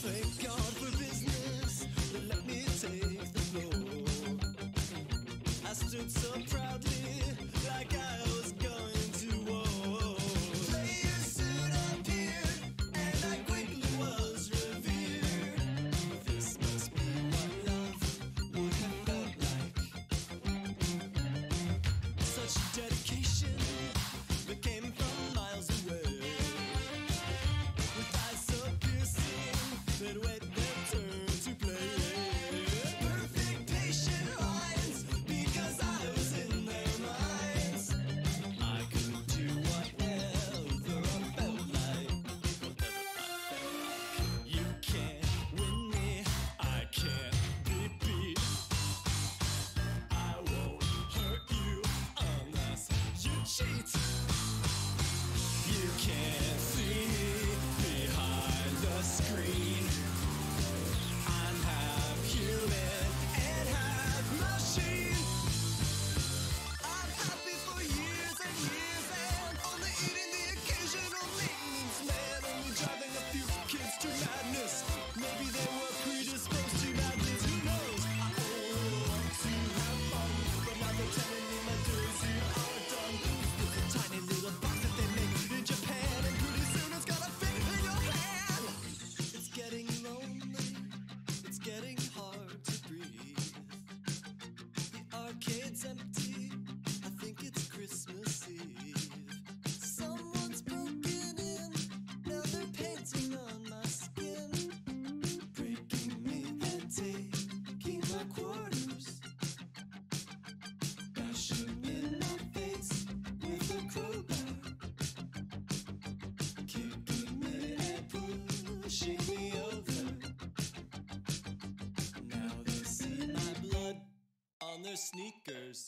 Thank God for business that let me take the floor. I stood so proudly, like I was going to war. Player suit appeared, and I quickly was revered. This must be what love would have felt like. Such dedication that came from miles away. With eyes so piercing that wait their turn to play. Perfect patient lines, because I was in their minds. I could do whatever I felt like. You can't win me, I can't be beat. I won't hurt you unless you cheat. You can't see me behind the screen. I'm half human and half machine. I'm happy for years and years and only eating the occasional maintenance man. Only driving a few kids to madness. Maybe they were predisposed to madness. Who knows? I only want to have fun, but now they're telling me my days here are done. There's a tiny little box that they make in Japan, and pretty soon it's gonna fit in your hand. It's getting lonely, it's getting hard to breathe. The arcade's empty, I think it's Christmas Eve. Someone's broken in, now they're painting on my skin. Breaking me and taking my quarters. Bashing in my face with a crowbar. Kicking me and pushing me over. Now they see my blood on their sneakers.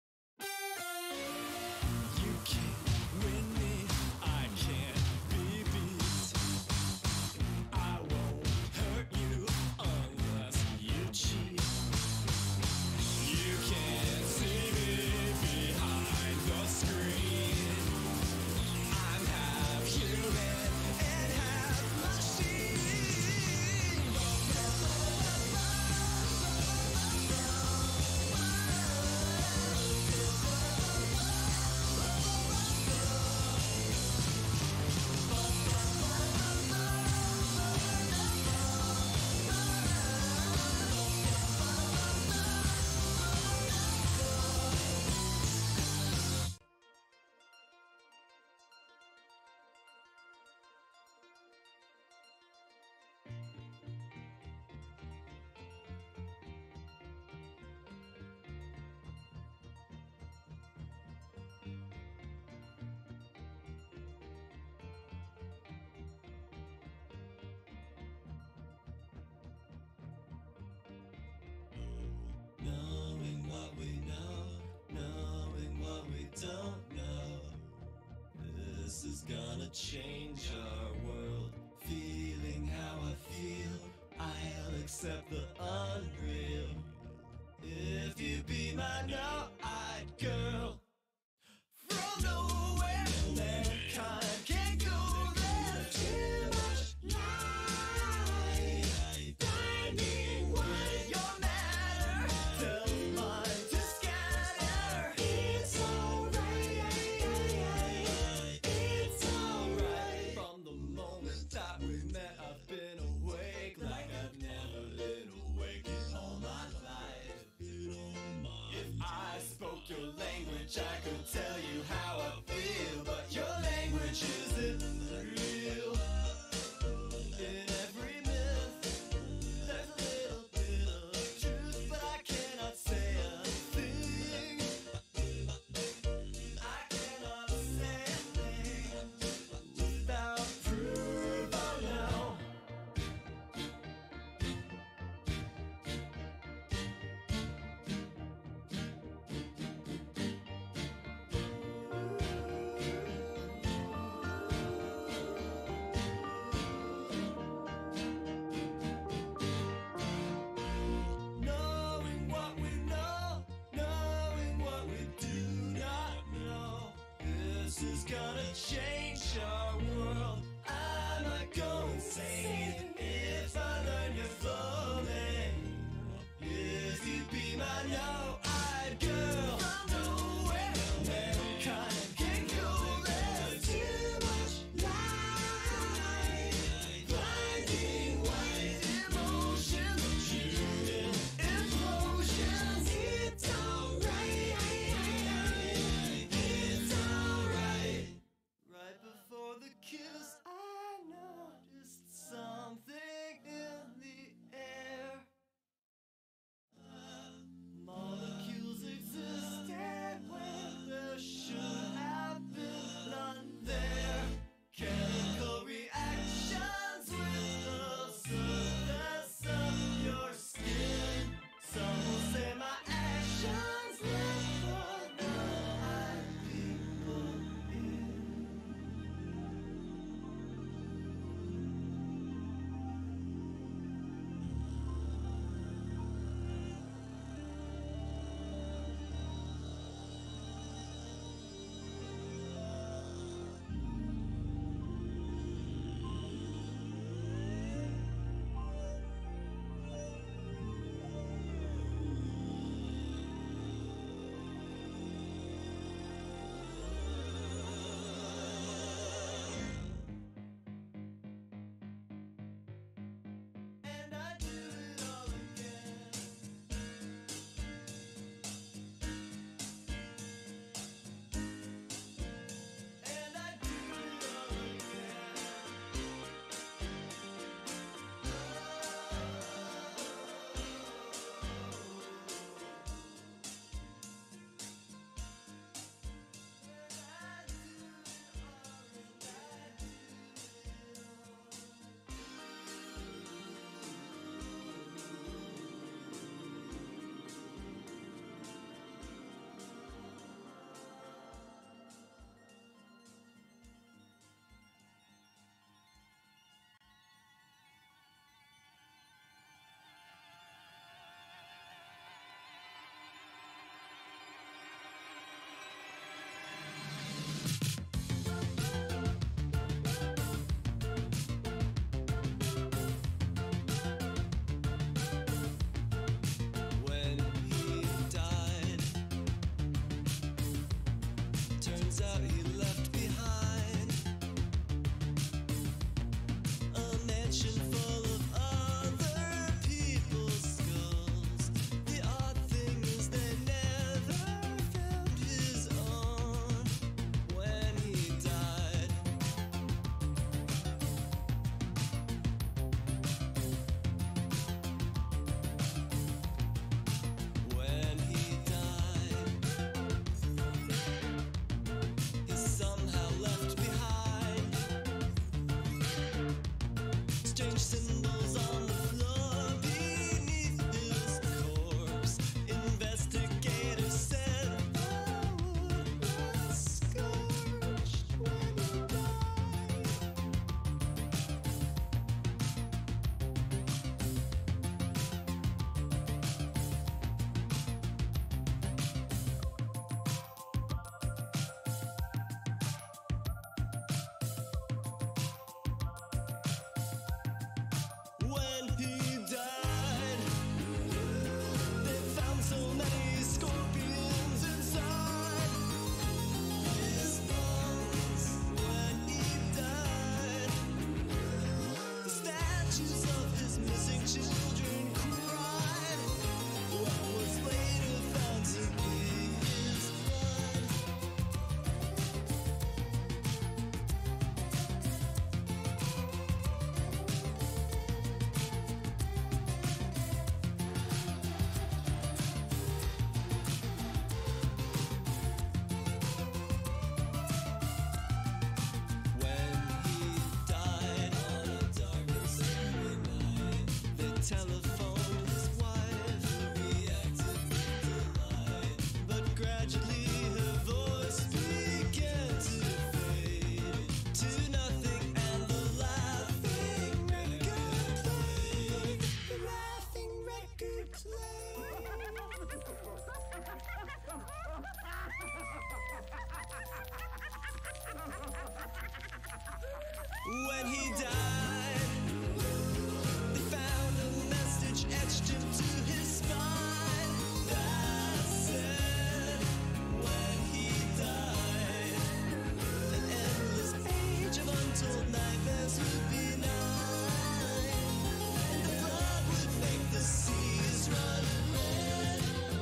You can't win me, I can't be beat. I won't hurt you unless you cheat. You can't see me behind the screen. I'm half human and half machine. Knowing what we know, knowing what we don't know. This is gonna change our world. Feeling how I feel, I'll accept the unreal. If you be my no-eyed girl. From nowhere, mankind can't go there. Too much light, finding what your matter. Tell mine to scatter. It's alright, it's alright. From the moment that we met, I've been awake like I've never been awake in all my life. If I spoke your language, I could tell you how I feel, but your language isn't real. In every myth, there's a little bit of truth, but I cannot say a thing. I cannot say a thing without proof. Oh no. Change our world. I might go insane if I telephone his wife, who reacted with delight. But gradually her voice began to fade to nothing, and the laughing record played. The laughing record played. When he died, they found a message etched into his spine that said, when he died, an endless page of untold nightmares would be nigh, and the blood would make the seas run red.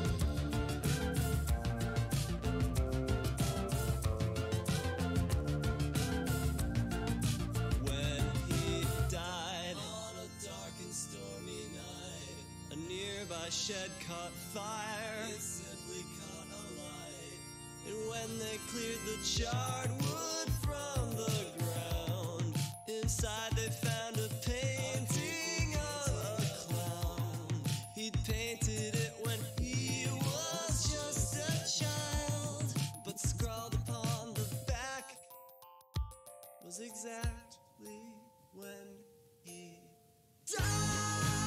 When he died on a dark and stormy night, a nearby shed caught fire. It simply caught alight. And when they cleared the charred wood from the ground, inside they found a painting of a clown. He'd painted it when he was just a child, but scrawled upon the back was exactly when he died.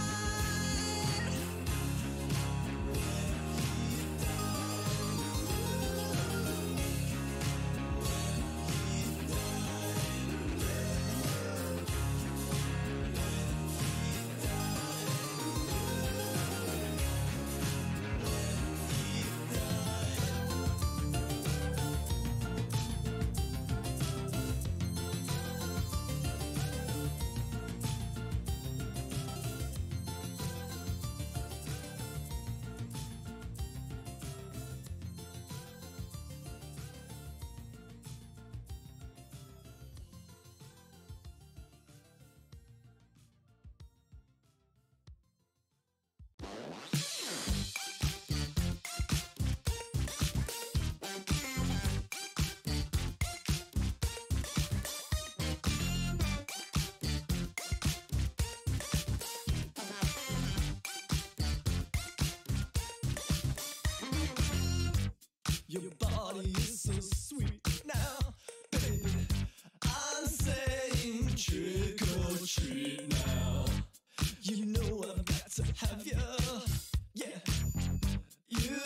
Your body is so sweet now, baby. I'm saying trick or treat now. You know I've got to have you, yeah. You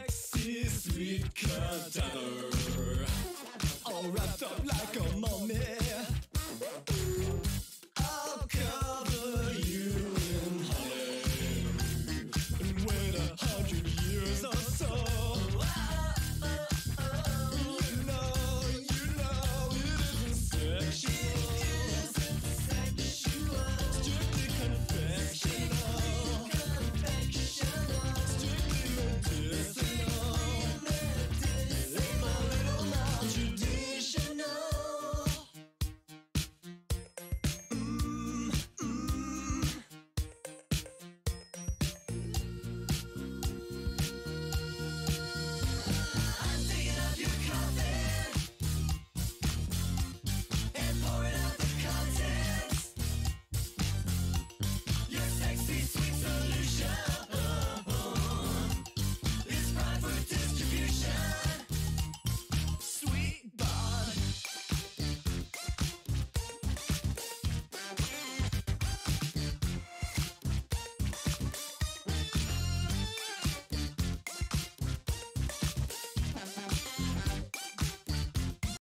sexy sweet cadaver, all wrapped up like a mummy.